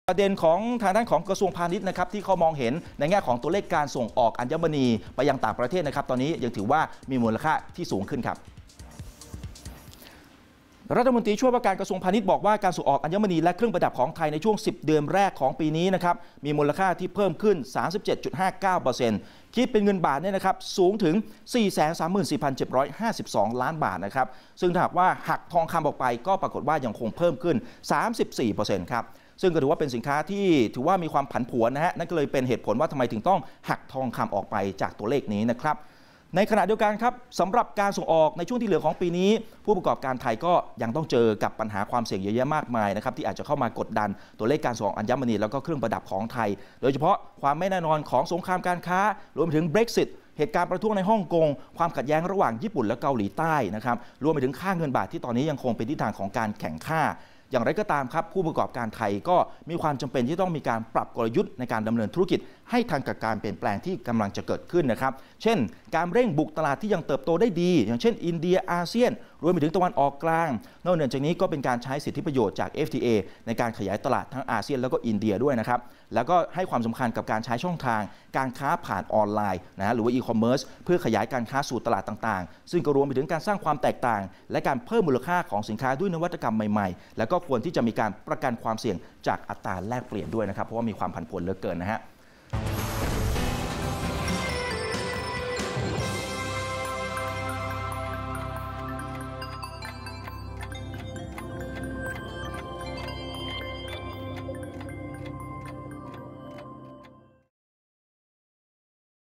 ประเด็นของทางด้านของกระทรวงพาณิชย์นะครับที่เขามองเห็นในแง่ของตัวเลขการส่งออกอัญมณีไปยังต่างประเทศนะครับตอนนี้ยังถือว่ามีมูลค่าที่สูงขึ้นครับรัฐมนตรีช่วยว่าการกระทรวงพาณิชย์บอกว่าการส่งออกอัญมณีและเครื่องประดับของไทยในช่วง10 เดือนแรกของปีนี้นะครับมีมูลค่าที่เพิ่มขึ้น 37.59% คิดเป็นเงินบาทเนี่ยนะครับสูงถึง 434,752 ล้านบาทนะครับซึ่งถ้าหากว่าหักทองคำออกไปก็ปรากฏว่ายังคงเพิ่มขึ้น 34% ครับซึ่งก็ถือว่าเป็นสินค้าที่ถือว่ามีความผันผวนนะฮะนั่นก็เลยเป็นเหตุผลว่าทำไมถึงต้องหักทองคำออกไปจากตัวเลขนี้นะครับในขณะเดียวกันครับสำหรับการส่งออกในช่วงที่เหลือของปีนี้ผู้ประกอบการไทยก็ยังต้องเจอกับปัญหาความเสี่ยงเยอะแยะมากมายนะครับที่อาจจะเข้ามากดดันตัวเลขการส่งออกอัญมณีแล้วก็เครื่องประดับของไทยโดยเฉพาะความไม่แน่นอนของสงครามการค้ารวมไปถึง Brexit เหตุการณ์ประท้วงในฮ่องกงความขัดแย้งระหว่างญี่ปุ่นและเกาหลีใต้นะครับรวมไปถึงค่าเงินบาทที่ตอนนี้ยังคงเป็นทิศทางของการแข่งค่าอย่างไรก็ตามครับผู้ประกอบการไทยก็มีความจำเป็นที่ต้องมีการปรับกลยุทธ์ในการดำเนินธุรกิจให้ทันกับการเปลี่ยนแปลงที่กำลังจะเกิดขึ้นนะครับเช่นการเร่งบุกตลาดที่ยังเติบโตได้ดีอย่างเช่นอินเดียอาเซียนรวมไปถึงตะวันออกกลางนอกจากนี้ก็เป็นการใช้สิทธิประโยชน์จาก FTA ในการขยายตลาดทั้งอาเซียนแล้วก็อินเดียด้วยนะครับแล้วก็ให้ความสำคัญกับการใช้ช่องทางการค้าผ่านออนไลน์หรือว่าอีคอมเมิร์ซเพื่อขยายการค้าสู่ตลาดต่างๆซึ่งก็รวมไปถึงการสร้างความแตกต่างและการเพิ่มมูลค่าของสินค้าด้วยนวัตกรรมใหม่ๆแล้วก็ควรที่จะมีการประกันความเสี่ยงจากอัตราแลกเปลี่ยนด้วยนะครับเพราะว่ามีความผันผวนเหลือเกินนะฮะ